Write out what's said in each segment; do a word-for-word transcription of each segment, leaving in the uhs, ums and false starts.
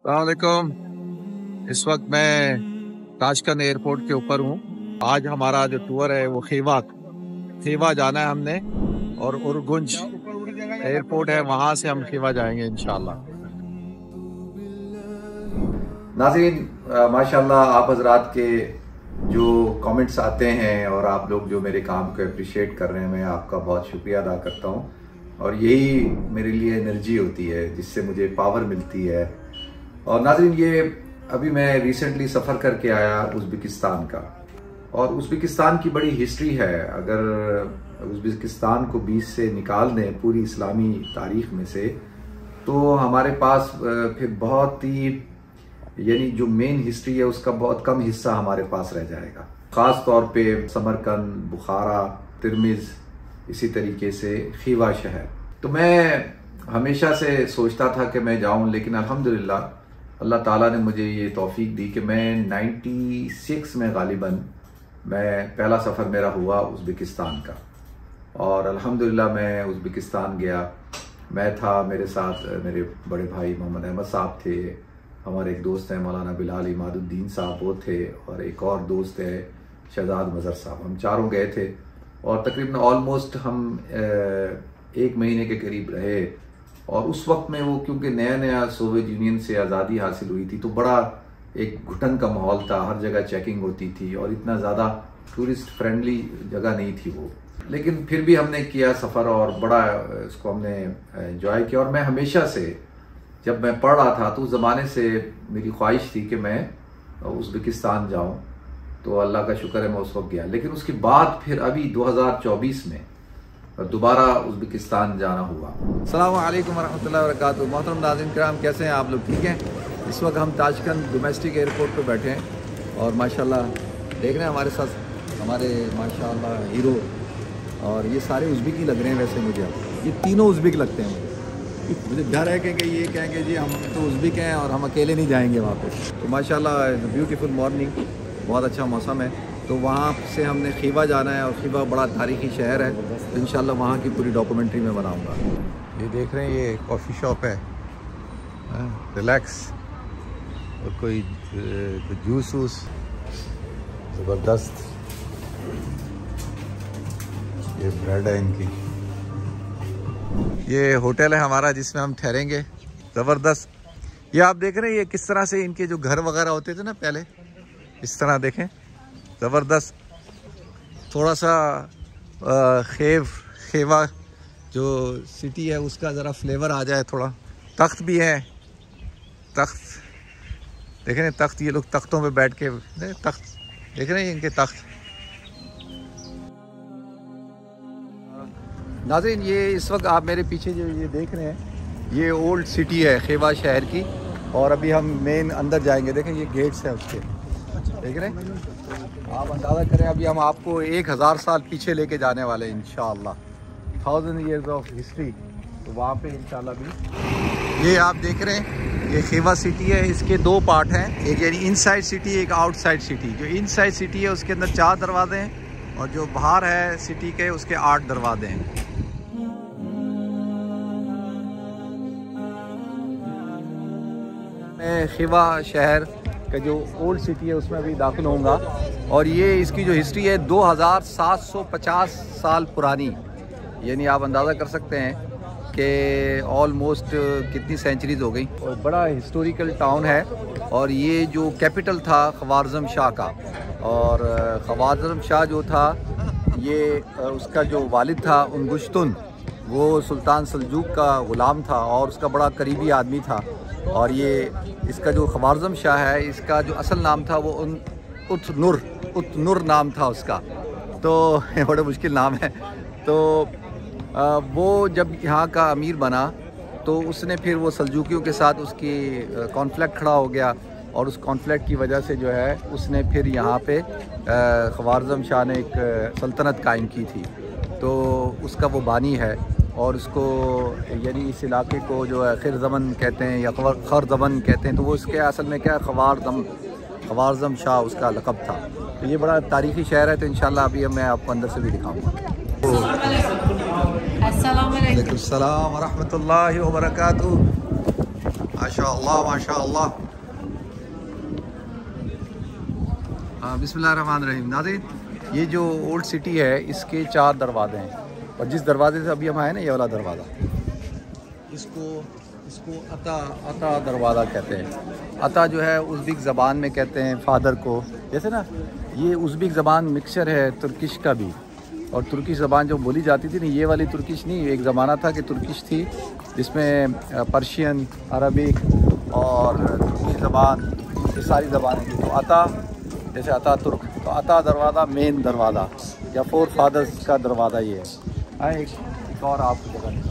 अस्सलामुअलैकुम। इस वक्त मैं ताशकंद एयरपोर्ट के ऊपर हूँ। आज हमारा जो टूर है वो खीवा खीवा जाना है हमने, और उरगुंज एयरपोर्ट है, वहाँ से हम खीवा जाएंगे इंशाल्लाह। नाज़रीन, माशाल्लाह आप हजरात के जो कमेंट्स आते हैं और आप लोग जो मेरे काम को अप्रिशिएट कर रहे हैं, मैं आपका बहुत शुक्रिया अदा करता हूँ। और यही मेरे लिए एनर्जी होती है जिससे मुझे पावर मिलती है। और नाज़रीन, ये अभी मैं रिसेंटली सफ़र करके आया उज़्बेकिस्तान का, और उज़्बेकिस्तान की बड़ी हिस्ट्री है। अगर उज़्बेकिस्तान को बीस से निकाल दें पूरी इस्लामी तारीख़ में से, तो हमारे पास फिर बहुत ही, यानी जो मेन हिस्ट्री है उसका बहुत कम हिस्सा हमारे पास रह जाएगा। ख़ास तौर पे समरकंद, बुखारा, तिरमिज़, इसी तरीके से खीवा शहर। तो मैं हमेशा से सोचता था कि मैं जाऊं, लेकिन अल्हम्दुलिल्लाह अल्लाह ताला ने मुझे ये तौफीक दी कि मैं छियानवे में गालिबन मैं पहला सफ़र मेरा हुआ उज़्बेकिस्तान का। और अल्हम्दुलिल्लाह मैं उज़्बेकिस्तान गया। मैं था, मेरे साथ मेरे बड़े भाई मोहम्मद अहमद साहब थे, हमारे एक दोस्त हैं मौलाना बिलाल इमादुद्दीन साहब, वो थे, और एक और दोस्त है शहजाद मज़हर साहब। हम चारों गए थे और तकरीबन ऑलमोस्ट हम एक महीने के करीब रहे। और उस वक्त में वो, क्योंकि नया नया सोवियत यूनियन से आज़ादी हासिल हुई थी, तो बड़ा एक घुटन का माहौल था, हर जगह चेकिंग होती थी और इतना ज़्यादा टूरिस्ट फ्रेंडली जगह नहीं थी वो। लेकिन फिर भी हमने किया सफ़र और बड़ा इसको हमने एंजॉय किया। और मैं हमेशा से, जब मैं पढ़ रहा था तो उस ज़माने से मेरी ख्वाहिश थी कि मैं उज़्बेकिस्तान जाऊं, तो अल्लाह का शुक्र है मैं उस वक्त गया। लेकिन उसके बाद फिर अभी दो हज़ार चौबीस में दोबारा उज़्बेकिस्तान जाना हुआ। अस्सलामु अलैकुम वरहमतुल्लाहि वबरकातुहू। मोहतरम नाज़रीन किराम, कैसे हैं आप लोग? ठीक हैं। इस वक्त हम ताशकंद डोमेस्टिक एयरपोर्ट पर बैठे हैं और माशाल्लाह देख रहे हैं हमारे साथ हमारे माशाल्लाह हीरो, और ये सारे उज़्बेक ही लग रहे हैं। वैसे मुझे ये तीनों उज़्बेक लगते हैं। मुझे मुझे डर है कि ये कहेंगे जी हम तो उज़्बेक हैं और हम अकेले नहीं जाएंगे वहाँ पे। तो माशाल्लाह ब्यूटीफुल मॉर्निंग, बहुत अच्छा मौसम है। तो वहाँ से हमने खीवा जाना है, और खीवा बड़ा तारीख़ी शहर है, तो इंशाल्लाह वहाँ की पूरी डॉक्यूमेंट्री में बनाऊँगा। ये देख रहे हैं, ये कॉफ़ी शॉप है, रिलैक्स, और कोई जूस वूस ज़बरदस्त। ये ब्रेड है इनकी। ये होटल है हमारा जिसमें हम ठहरेंगे, ज़बरदस्त। ये आप देख रहे हैं ये किस तरह से इनके जो घर वगैरह होते थे ना पहले, इस तरह देखें, ज़बरदस्त। थोड़ा सा खेव खेवा जो सिटी है उसका ज़रा फ्लेवर आ जाए थोड़ा। तख्त भी है, तख्त देख रहे हैं, तख्त, ये लोग तख्तों पे बैठ के, तख्त देख रहे हैं इनके तख्त। नाज़रीन, ये इस वक्त आप मेरे पीछे जो ये देख रहे हैं, ये ओल्ड सिटी है खीवा शहर की, और अभी हम मेन अंदर जाएंगे। देखें ये गेट्स हैं उसके, देख रहे हैं, आप अंदाज़ा करें अभी हम आपको एक हज़ार साल पीछे लेके जाने वाले हैं इंशाअल्लाह। थाउजेंड ईयर्स ऑफ हिस्ट्री, तो वहाँ पे इंशाअल्लाह भी। ये आप देख रहे हैं ये खीवा सिटी है। इसके दो पार्ट हैं, एक यानी इनसाइड सिटी, एक आउटसाइड सिटी। जो इनसाइड सिटी है उसके अंदर चार दरवाजे हैं, और जो बाहर है सिटी के उसके आठ दरवाजे हैं। मैं खीवा शहर का जो ओल्ड सिटी है उसमें अभी दाखिल होऊंगा, और ये इसकी जो हिस्ट्री है दो हज़ार सात सौ पचास साल पुरानी, यानी आप अंदाज़ा कर सकते हैं कि ऑलमोस्ट कितनी सेंचुरीज़ हो गई। और बड़ा हिस्टोरिकल टाउन है, और ये जो कैपिटल था ख्वारज़म शाह का, और ख्वारज़म शाह जो था, ये उसका जो वालिद था उनगुश्तुन, वो सुल्तान सल्जूक का ग़ुलाम था और उसका बड़ा करीबी आदमी था। और ये इसका जो ख्वारज़म शाह है, इसका जो असल नाम था वो उन उत नूर उत नूर नाम था उसका, तो बड़ा मुश्किल नाम है। तो आ, वो जब यहाँ का अमीर बना, तो उसने फिर वो सल्जूकियों के साथ उसकी कॉन्फ्लिक्ट खड़ा हो गया, और उस कॉन्फ्लिक्ट की वजह से जो है उसने फिर यहाँ पे ख्वारज़म शाह ने एक सल्तनत कायम की थी। तो उसका वो बानी है, और उसको यानी इस इलाके को जो है खिरज़मन कहते हैं या खरज़मन कहते हैं। तो वो इसके असल में क्या, ख्वारज़म ख्वारज़म शाह उसका लक़ब था। तो ये बड़ा तारीख़ी शहर है, तो इंशाल्लाह अभी मैं आपको अंदर से भी दिखाऊंगा। अस्सलाम वालेकुम व रहमतुल्लाहि व बरकातहू। माशाअल्लाह माशाअल्लाह। हाँ बिस्मिल्लाहिर्रहमानिर्रहीम। नाज़रीन, ये जो ओल्ड सिटी है इसके चार दरवाजे हैं और जिस दरवाजे से अभी हम आए ना, ये वाला दरवाज़ा, इसको इसको अता अता दरवाज़ा कहते हैं। अता जो है उज़्बेक ज़बान में कहते हैं फादर को, जैसे ना ये उज़्बेक ज़बान मिक्सचर है तुर्किश का भी, और तुर्किश ज़बान जो बोली जाती थी ना, ये वाली तुर्किश नहीं, एक ज़माना था कि तुर्किश थी जिसमें पर्शियन, अरबिक और तुर्की ज़बान, ये सारी ज़बानें थी। तो अता जैसे अता तुर्क, तो अता दरवाज़ा मेन दरवाज़ा या फोर फादर्स का दरवाज़ा ये है। हाँ, एक, एक और आपको जगह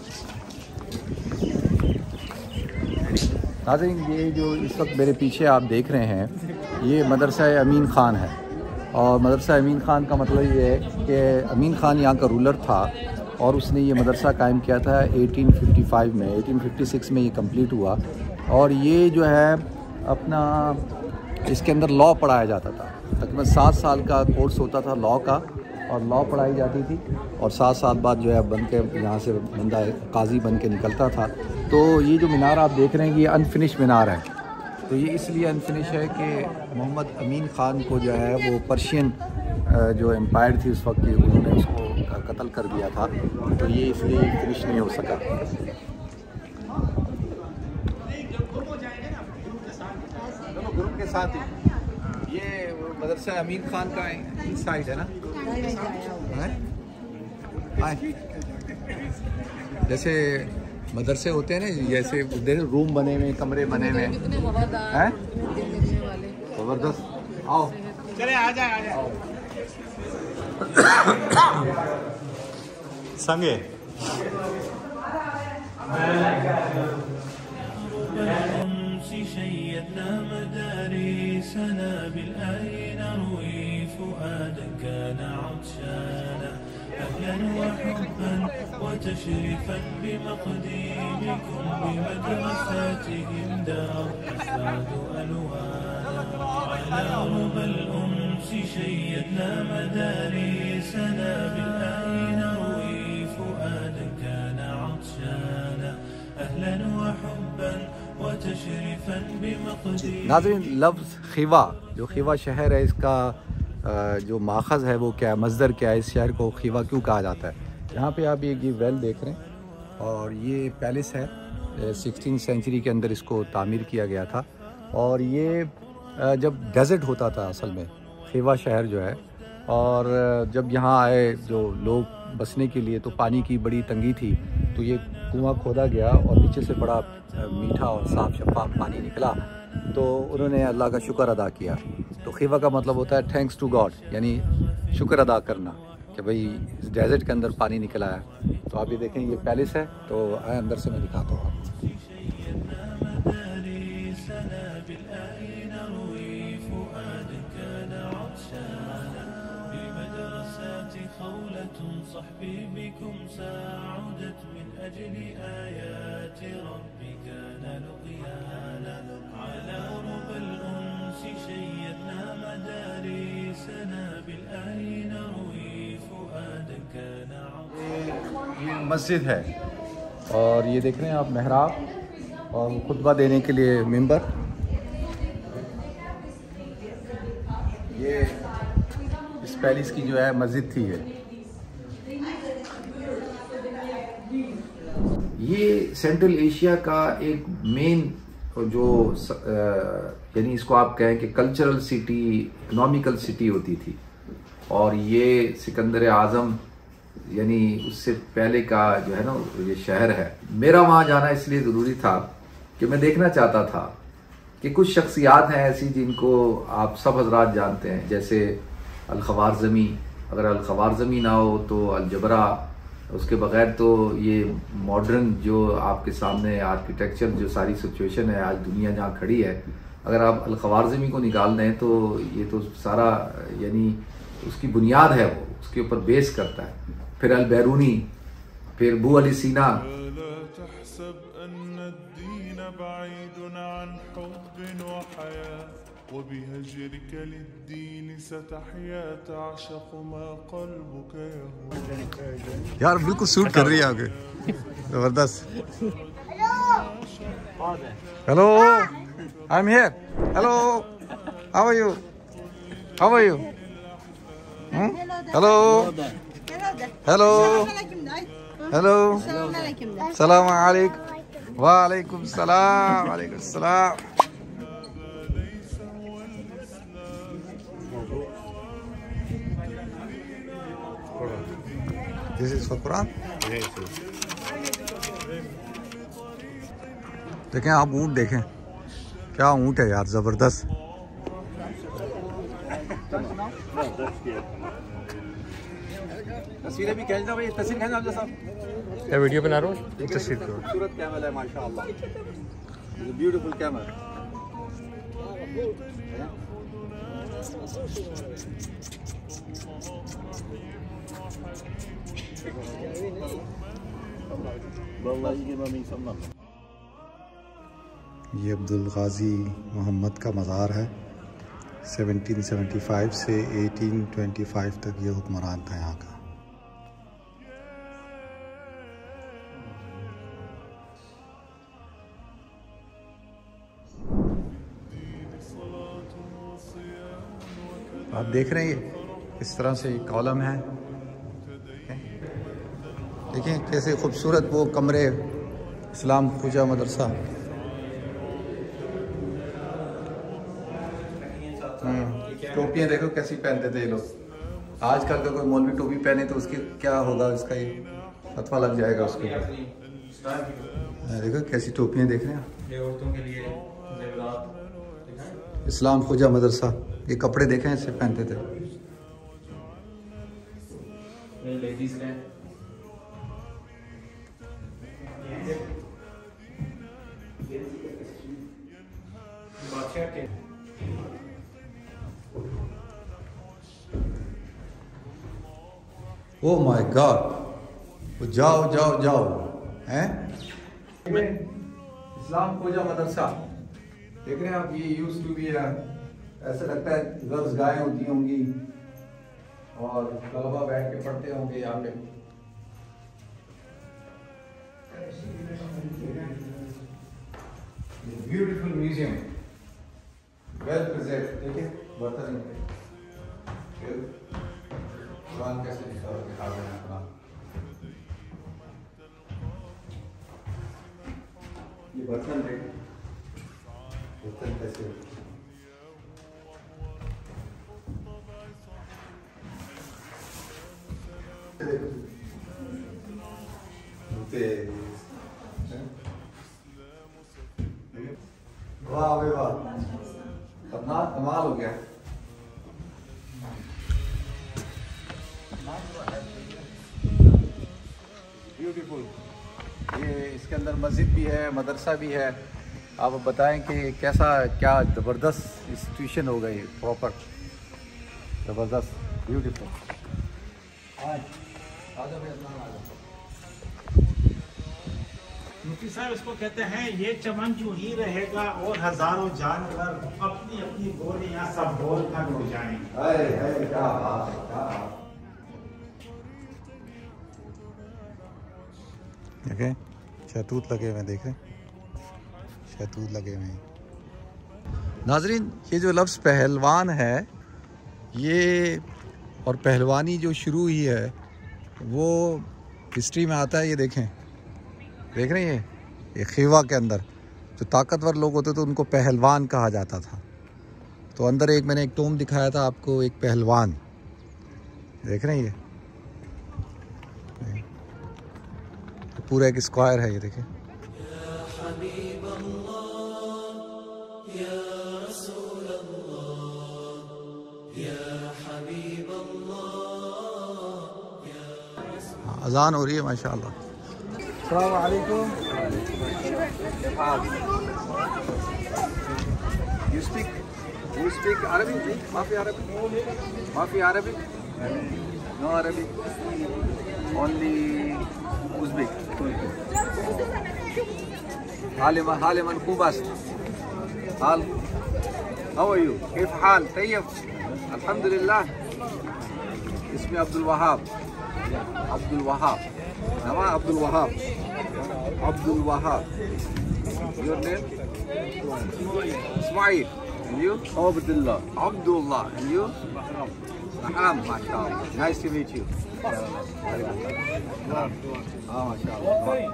नाज़रीन, ये जो इस वक्त मेरे पीछे आप देख रहे हैं ये मदरसा अमीन ख़ान है। और मदरसा अमीन ख़ान का मतलब ये है कि अमीन ख़ान यहाँ का रूलर था और उसने ये मदरसा कायम किया था अठारह सौ पचपन में। अठारह सौ छप्पन में ये कंप्लीट हुआ और ये जो है अपना इसके अंदर लॉ पढ़ाया जाता था। तकरीबन सात साल का कोर्स होता था लॉ का, और लॉ पढ़ाई जाती थी और सात साल बाद जो है बन के यहाँ से बंदा काजी बन के निकलता था। तो ये जो मीनार आप देख रहे हैं ये अनफिनिश मीनार है। तो ये इसलिए अनफिनिश है कि मोहम्मद अमीन ख़ान को जो है वो पर्शियन जो एम्पायर थी उस वक्त की, उन्होंने उसको कत्ल कर दिया था, तो ये इसलिए फिनिश नहीं हो सका। ग्रुप के साथ ही ये मदरसा अमीन ख़ान का इस साइड है ना, जैसे मदरसे होते हैं ना, जैसे रूम बने हुए, कमरे बने हुए हैं। जबरदस्त, आओ चले, आ जाए आ जाए संगे। شيدنا مدارسنا بالآي نروي فؤادا كان عطشانا أهلا وحبا وتشريفا بمقديمكم بمدرساتهم دار أسعد ألوانا على ربى الأنس شيدنا مدارسنا بالآي نروي فؤادا كان عطشانا أهلا وحبا नाज़रीन, लफ्ज़ खिवा, जो खिवा शहर है, इसका जो माखज़ है वो क्या है, मज़दर क्या है, इस शहर को खिवा क्यों कहा जाता है। यहाँ पे आप ये वेल देख रहे हैं और ये पैलेस है, सिक्सटीन सेंचुरी के अंदर इसको तामीर किया गया था। और ये जब डेज़र्ट होता था असल में खिवा शहर जो है, और जब यहाँ आए जो लोग बसने के लिए तो पानी की बड़ी तंगी थी, तो ये कुआं खोदा गया और नीचे से बड़ा मीठा और साफ़ शफाफ पानी निकला, तो उन्होंने अल्लाह का शुक्र अदा किया। तो खिवा का मतलब होता है थैंक्स टू गॉड, यानी शुक्र अदा करना कि भाई इस डेजर्ट के अंदर पानी निकला है। तो आप ये देखें, ये पैलेस है, तो आए अंदर से मैं दिखाता हूँ। صحبي بكم سعدت من أجل آيات ربي كان لقيانا على ربى الأنس شيدنا مدارسنا بالآي نروي فؤادا كان عطشانا। ये मस्जिद है और ये देख रहे हैं आप मेहराब और खुतबा देने के लिए मिंबर। ये इस पैलेस की जो है मस्जिद थी। है ये सेंट्रल एशिया का एक मेन जो यानी इसको आप कहें कि कल्चरल सिटी, इकोनॉमिकल सिटी होती थी। और ये सिकंदर आज़म यानी उससे पहले का जो है ना ये शहर है। मेरा वहाँ जाना इसलिए ज़रूरी था कि मैं देखना चाहता था कि कुछ शख्सियात हैं ऐसी जिनको आप सब हजरात जानते हैं, जैसे अल-ख़वारज़मी। अगर अल-ख़वारज़मी ना हो तो अल-जबरा, उसके बगैर तो ये मॉडर्न जो आपके सामने आर्किटेक्चर जो सारी सिचुएशन है आज दुनिया जहाँ खड़ी है, अगर आप अल-ख़वारज़मी को निकाल दें तो ये तो सारा यानी उसकी बुनियाद है, वो उसके ऊपर बेस करता है। फिर अल-बैरूनी, फिर अबू अली सीना। وبهجرك للدين ستحيا تعشق ما قلبك يهوى। यार बिल्कुल सूट कर रही है आपके, जबरदस्त। Hello, I'm here. Hello, how are you? How are you? Hmm? Hello. Hello. Hello. Salam alaikum. Wa alaikum salam. Wa alaikum salam. This is for Quran. देखें आप ऊँट देखें, क्या ऊँट है यार, जबरदस्त। तस्वीरें भी खींचना भाई, तस्वीर खींचना आप साहब। क्या वीडियो बना रहा हूँ? तस्वीर करो। खूबसूरत कैमरा है माशाअल्लाह, ब्यूटीफुल कैमरा। ये अब्दुल गाजी मोहम्मद का मज़ार है। सत्रह सौ पचहत्तर से अठारह सौ पच्चीस तक ये हुक्मरान था यहाँ का। आप देख रहे हैं इस तरह से कॉलम है, देखिए कैसे खूबसूरत वो कमरे, इस्लाम पूजा मदरसा। टोपियाँ देखो कैसी पहनते थे ये लोग। आजकल का कोई मौलवी टोपी पहने तो उसकी क्या होगा, उसका ये फतवा लग जाएगा उसके ऊपर। देखो कैसी टोपियाँ देख रहे हैं, इस्लाम पूजा मदरसा। ये कपड़े देखें ऐसे पहनते थे। ओह माय गॉड, जाओ जाओ जाओ हैं। इस्लाम पूजा मदरसा देख रहे हैं आप। ये यूज टू बी, ऐसा लगता है गर्ल्स गायें होती होंगी और तलबा बैठ के पढ़ते होंगे यहाँ पे। Beautiful museum, well preserved. देखिए बर्तन कुरान कैसे लिखा हुआ दिखा रहे हैं कुरान। ये बर्तन देखिए, बर्तन कैसे वाह भाई वाह, अपना कमाल हो गया। ब्यूटीफुल। ये इसके अंदर मस्जिद भी है, मदरसा भी है। आप बताएं कि कैसा, क्या ज़बरदस्त इंस्टीट्यूशन हो गई, प्रॉपर ज़बरदस्त ब्यूटीफुल। मुफ्ती साहब इसको कहते हैं ये चमन जो ही रहेगा और हजारों जानवर अपनी अपनी बोलियां सब बोल कर उड़ जाएंगे। अरे अरे क्या बात है, क्या बात। देखें शहतूत लगे हुए, देखें शहतूत लगे हुए हैं। नाजरीन, ये जो लफ्ज़ पहलवान है, ये और पहलवानी जो शुरू हुई है वो हिस्ट्री में आता है। ये देखें, देख रहे हैं ये खीवा के अंदर जो ताकतवर लोग होते थे उनको पहलवान कहा जाता था। तो अंदर एक मैंने एक टोम दिखाया था आपको, एक पहलवान, देख रहे हैं ये तो पूरा एक स्क्वायर है। ये देखें अजान हो रही है माशाल्लाह। अस्सलाम वालेकुम। You speak you speak Arabic? माफी Arabic? माफी Arabic? No Arabic. Only Uzbek. حالي حالي منكوب بس. حال. How are you? كيف حال؟ طيب. الحمد لله. اسمي عبد الوهاب. عبد الوهاب. نعم عبد الوهاب. عبد الوهاب. Your name? Ismail. And you? Abdullah. Abdullah. And you? Mahram. MashaAllah. Nice to meet you. Ah, MashaAllah.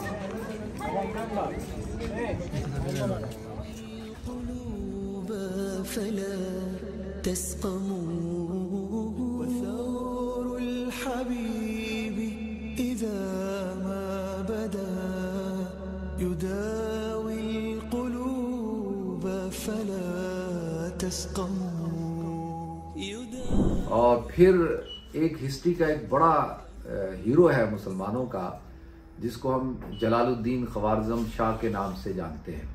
فلا تسقموا وثار الحبيب إذا ما بدا يداوي القلوب فلا تسقموا. और फिर एक history का एक बड़ा hero है मुसलमानों का, जिसको हम जलालुद्दीन ख्वारिज़म शाह के नाम से जानते हैं।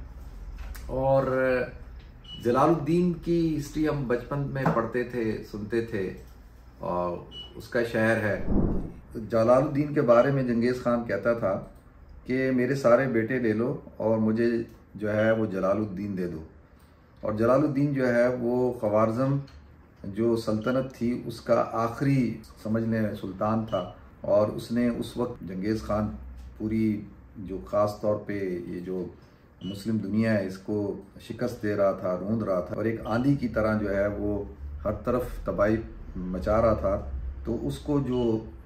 और जलालुद्दीन की हिस्ट्री हम बचपन में पढ़ते थे, सुनते थे, और उसका शहर है। जलालुद्दीन के बारे में चंगेज़ खान कहता था कि मेरे सारे बेटे ले लो और मुझे जो है वो जलालुद्दीन दे दो। और जलालुद्दीन जो है वो ख्वारिज़म जो सल्तनत थी उसका आखिरी समझ लें सुल्तान था, और उसने उस वक्त चंगेज़ खान पूरी जो ख़ास तौर पे ये जो मुस्लिम दुनिया है इसको शिकस्त दे रहा था, रूंध रहा था, और एक आंधी की तरह जो है वो हर तरफ तबाही मचा रहा था। तो उसको जो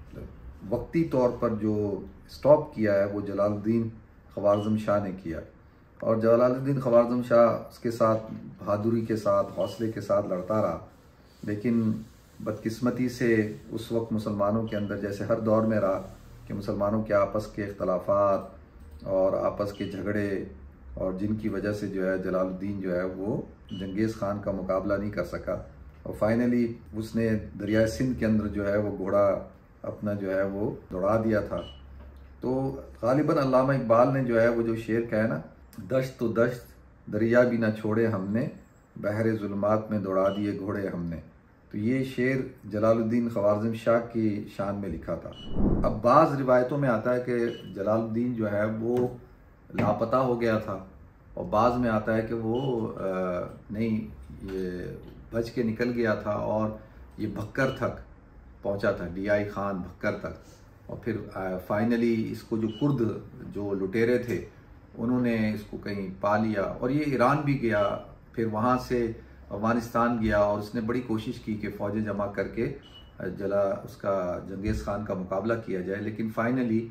वक्ती तौर पर जो स्टॉप किया है वो जलालुद्दीन ख्वारिज़म शाह ने किया। और जलालुद्दीन ख्वारिज़म शाह उसके साथ बहादुरी के साथ, हौसले के साथ लड़ता रहा, लेकिन बदकिस्मती से उस वक्त मुसलमानों के अंदर, जैसे हर दौर में रहा, कि मुसलमानों के आपस के इख्तलाफात और आपस के झगड़े, और जिनकी वजह से जो है जलालुद्दीन जो है वो चंगेज़ खान का मुकाबला नहीं कर सका। और फाइनली उसने दरिया सिंध के अंदर जो है वो घोड़ा अपना जो है वो दौड़ा दिया था। तो गालिबन अल्लामा इकबाल ने जो है वो जो शेर कहा है ना, दश्त तो दश्त दरिया भी ना छोड़े हमने, बहरे जुल्मात में दौड़ा दिए घोड़े हमने। तो ये शेर जलालुद्दीन ख्वारिज़म शाह की शान में लिखा था। अब बाज़ रिवायतों में आता है कि जलालुद्दीन जो है वो लापता हो गया था, और बाज़ में आता है कि वो आ, नहीं ये बच के निकल गया था और ये भक्कर तक पहुंचा था, डियाई खान भक्कर तक। और फिर फाइनली इसको जो कुर्द जो लुटेरे थे उन्होंने इसको कहीं पा लिया, और ये ईरान भी गया, फिर वहाँ से अफगानिस्तान गया, और उसने बड़ी कोशिश की कि फ़ौजें जमा करके जला उसका चंगेज़ खान का मुकाबला किया जाए, लेकिन फाइनली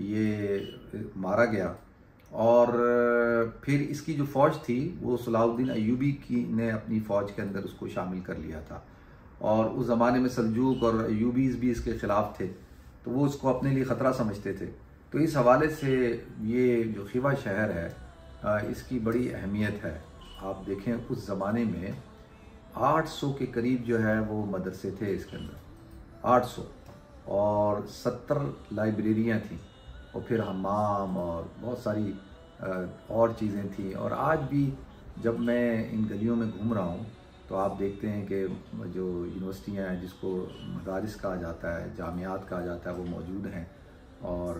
ये मारा गया। और फिर इसकी जो फ़ौज थी वो सलाहुद्दीन अय्यूबी की ने अपनी फ़ौज के अंदर उसको शामिल कर लिया था, और उस ज़माने में सल्जूक और अय्यूबीज़ भी इसके ख़िलाफ़ थे, तो वो उसको अपने लिए ख़तरा समझते थे। तो इस हवाले से ये जो खिवा शहर है इसकी बड़ी अहमियत है। आप देखें उस ज़माने में आठ सौ के करीब जो है वो मदरसे थे इसके अंदर, आठ सौ, और सत्तर लाइब्रेरियाँ थीं, और फिर हमाम और बहुत सारी और चीज़ें थी। और आज भी जब मैं इन गलियों में घूम रहा हूँ तो आप देखते हैं कि जो यूनिवर्सिटियाँ हैं जिसको मदारिस कहा जाता है, जामियात कहा जाता है, वो मौजूद हैं, और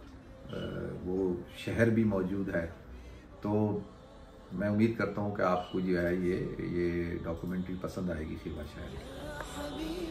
वो शहर भी मौजूद है। तो मैं उम्मीद करता हूँ कि आपको जो है ये ये डॉक्यूमेंट्री पसंद आएगी खिवा शहर।